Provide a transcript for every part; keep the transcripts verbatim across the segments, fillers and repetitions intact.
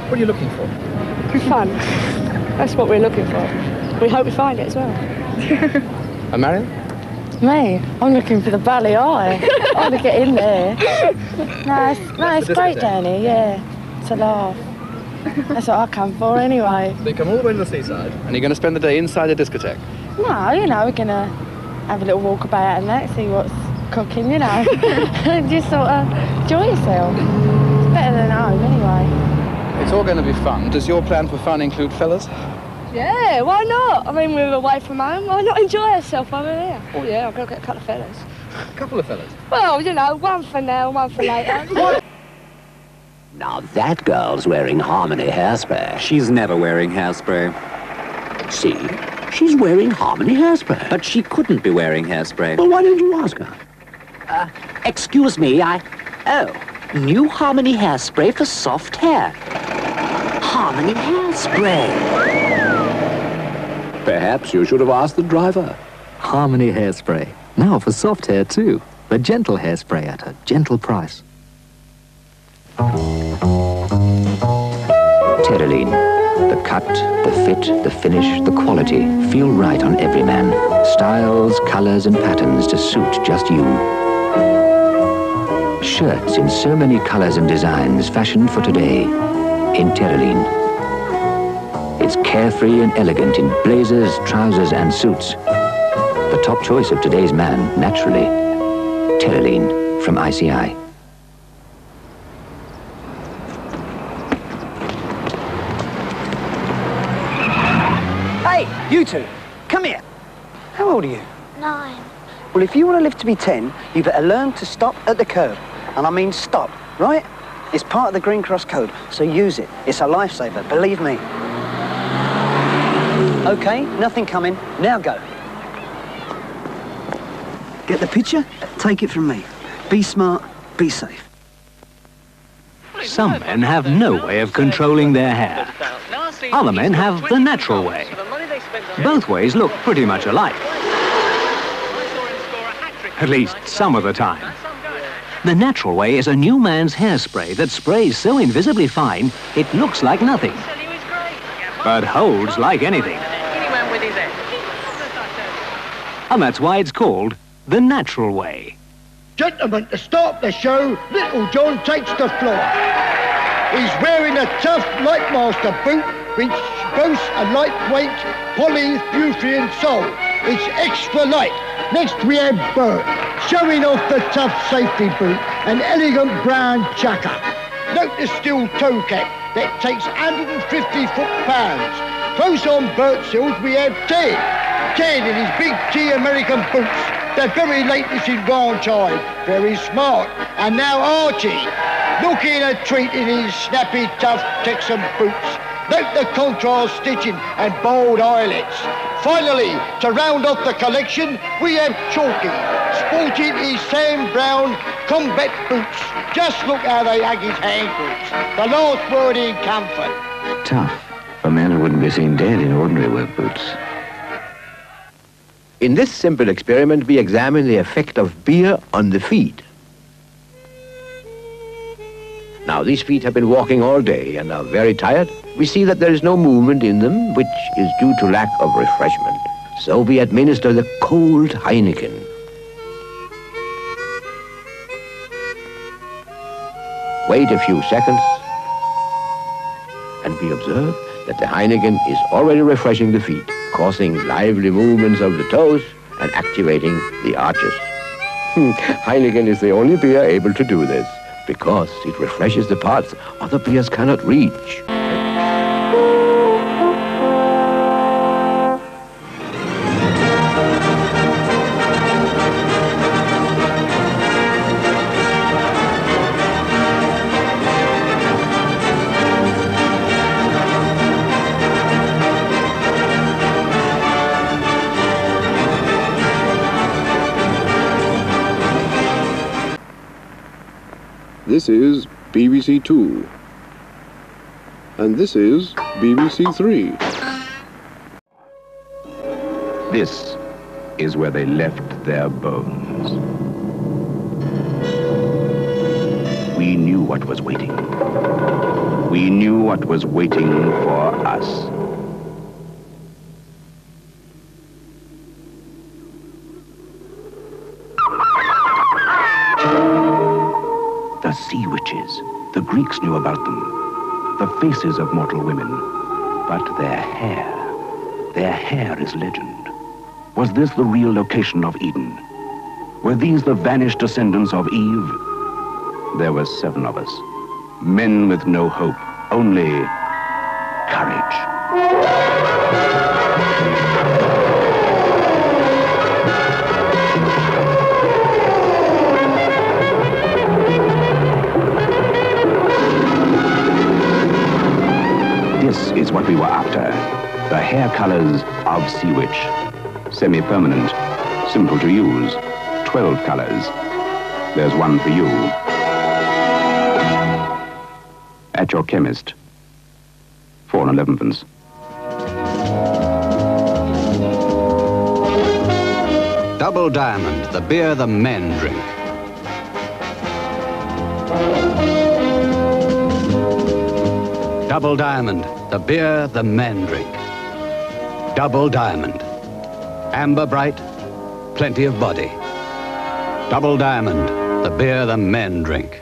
What are you looking for? Fun. That's what we're looking for. We hope we find it as well. And Marion? Me? I'm looking for the Valley Eye. I want to get in there. No, it's, no, it's great down here, yeah. It's a laugh. That's what I come for anyway. So you come all the way to the seaside, and you're going to spend the day inside a discotheque? No, you know, we're going to have a little walk about and that, see what's cooking, you know. Just sort of enjoy yourself. It's better than home anyway. It's all going to be fun. Does your plan for fun include fellas? Yeah, why not? I mean, we're away from home. Why not enjoy ourselves over there? Oh, yeah, I've got to get a couple of fellas. A couple of fellas? Well, you know, one for now, one for later. Now that girl's wearing Harmony hairspray. She's never wearing hairspray. See? She's wearing Harmony hairspray. But she couldn't be wearing hairspray. Well, why didn't you ask her? Uh, excuse me, I... Oh, new Harmony hairspray for soft hair. Harmony hairspray. Perhaps you should have asked the driver. Harmony hairspray. Now for soft hair too. The gentle hairspray at a gentle price. Terylene. The cut, the fit, the finish, the quality feel right on every man. Styles, colors, and patterns to suit just you. Shirts in so many colors and designs fashioned for today in Terylene. It's carefree and elegant in blazers, trousers, and suits. The top choice of today's man, naturally. Terylene from I C I. Hey, you two, come here. How old are you? Nine. Well, if you want to live to be ten, you better learn to stop at the curb. And I mean stop, right? It's part of the Green Cross Code, so use it. It's a lifesaver, believe me. Okay, nothing coming. Now go. Get the picture? Take it from me. Be smart, be safe. Some men have no way of controlling their hair. Other men have the natural way. Both ways look pretty much alike. At least some of the time. The natural way is a new man's hairspray that sprays so invisibly fine, it looks like nothing. But holds like anything. And that's why it's called the natural way. Gentlemen, to start the show, Little John takes the floor. He's wearing a tough Lightmaster boot, which boasts a lightweight polyurethane sole. It's extra light. Next we have Bert, showing off the tough safety boot, an elegant brown chukka. Note the steel toe cap that takes one hundred fifty foot-pounds. Close on Bert's heels we have Ted. Ted in his big T American boots. The very latest in ranch hide. Very smart. And now Archie, looking a treat in his snappy, tough Texan boots. Note the contrast stitching and bold eyelets. Finally, to round off the collection, we have Chalky, sporting his Sam Brown combat boots. Just look how they hug his ankles. The last word in comfort. Tough. A man who wouldn't be seen dead in ordinary work boots. In this simple experiment, we examine the effect of beer on the feet. Now, these feet have been walking all day and are very tired. We see that there is no movement in them, which is due to lack of refreshment. So we administer the cold Heineken. Wait a few seconds, and we observe that the Heineken is already refreshing the feet, causing lively movements of the toes and activating the arches. Heineken is the only beer able to do this, because it refreshes the parts other beers cannot reach. This is B B C Two. And this is B B C Three. This is where they left their bones. We knew what was waiting. we knew what was waiting for us. The sea witches. The Greeks knew about them. The faces of mortal women. But their hair. Their hair is legend. Was this the real location of Eden? Were these the vanished descendants of Eve? There were seven of us. Men with no hope, only courage. This is what we were after. The hair colors of Sea Witch. Semi-permanent, simple to use. Twelve colors. There's one for you. At your chemist. Four and elevenpence. Double Diamond, the beer the men drink. Double Diamond, the beer the men drink. Double Diamond. Amber bright, plenty of body. Double Diamond, the beer the men drink.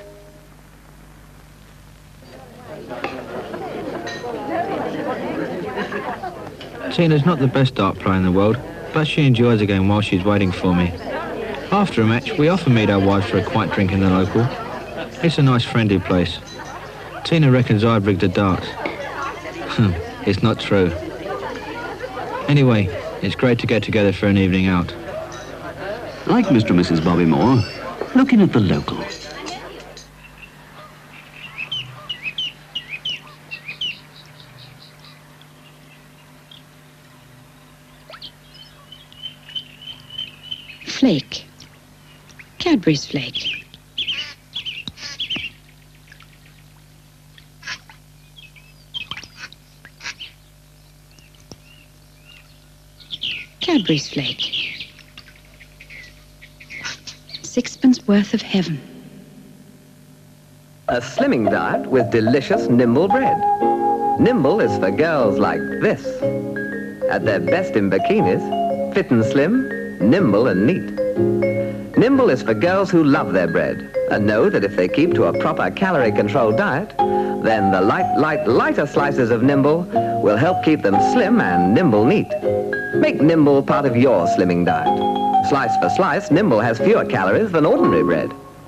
Tina's not the best dart player in the world, but she enjoys the game while she's waiting for me. After a match, we often meet our wives for a quiet drink in the local. It's a nice friendly place. Tina reckons I've rigged the darts. It's not true. Anyway, it's great to get together for an evening out. Like Mister and Missus Bobby Moore, looking at the local. Flake. Cadbury's Flake. Cadbury's Flake. Sixpence worth of heaven. A slimming diet with delicious Nimble bread. Nimble is for girls like this. At their best in bikinis, fit and slim, nimble and neat. Nimble is for girls who love their bread and know that if they keep to a proper calorie-controlled diet, then the light, light, lighter slices of Nimble will help keep them slim and nimble neat. Make Nimble part of your slimming diet. Slice for slice, Nimble has fewer calories than ordinary bread.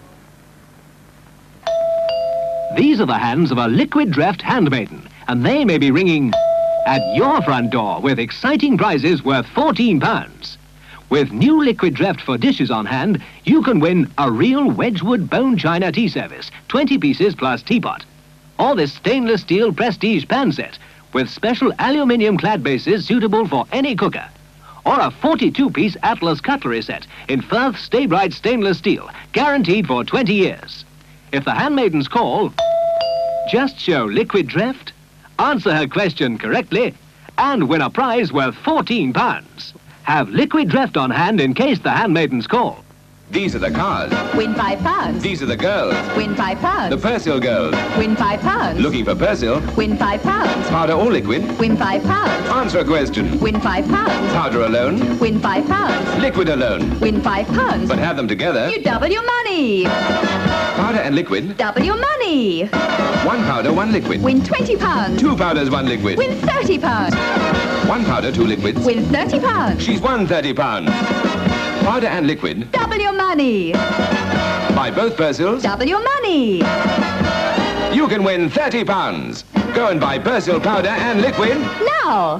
These are the hands of a liquid draft handmaiden, and they may be ringing at your front door with exciting prizes worth fourteen pounds. With new liquid draft for dishes on hand, you can win a real Wedgwood bone china tea service, twenty pieces plus teapot. Or this stainless steel prestige pan set with special aluminium clad bases suitable for any cooker. Or a forty-two piece Atlas cutlery set in Firth Stay Bright stainless steel, guaranteed for twenty years. If the handmaidens call, just show liquid draft, answer her question correctly, and win a prize worth fourteen pounds. Have liquid draft on hand in case the handmaidens call. These are the cars. Win five pounds. These are the girls. Win five pounds. The Persil girls. Win five pounds. Looking for Persil. Win five pounds. Powder or liquid. Win five pounds. Answer a question. Win five pounds. Powder alone. Win five pounds. Liquid alone. Win five pounds. But have them together. You double your money. Powder and liquid. Double your money. One powder, one liquid. Win twenty pounds. Two powders, one liquid. Win thirty pounds. One powder, two liquids. Win thirty pounds. She's won thirty pounds. Powder and liquid. Double your money. Buy both Persils. Double your money. You can win thirty pounds. Go and buy Persil powder and liquid. Now.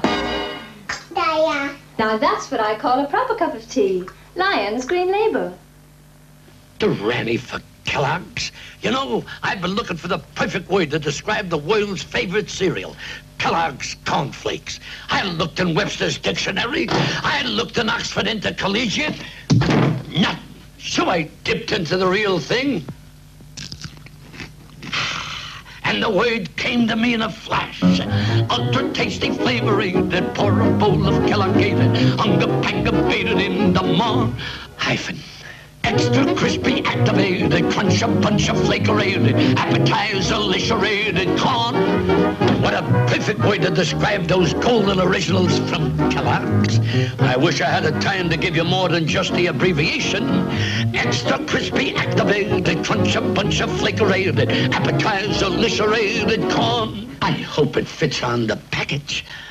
Now that's what I call a proper cup of tea. Lion's Green Label. Granny for Kellogg's. You know, I've been looking for the perfect word to describe the world's favorite cereal. Kellogg's Cornflakes. I looked in Webster's dictionary. I looked in Oxford Intercollegiate. Nothing. So I dipped into the real thing. And the word came to me in a flash. Ultra tasty flavoring that pour a bowl of Kellogg gave it. Hunger panga baited in the maw. Hyphen. Extra crispy, activated, crunch a bunch of flakerated, appetizer, lacerated corn. What a perfect way to describe those golden originals from Kellogg's. I wish I had the time to give you more than just the abbreviation. Extra crispy, activated, crunch a bunch of flakerated, appetizer, lacerated corn. I hope it fits on the package.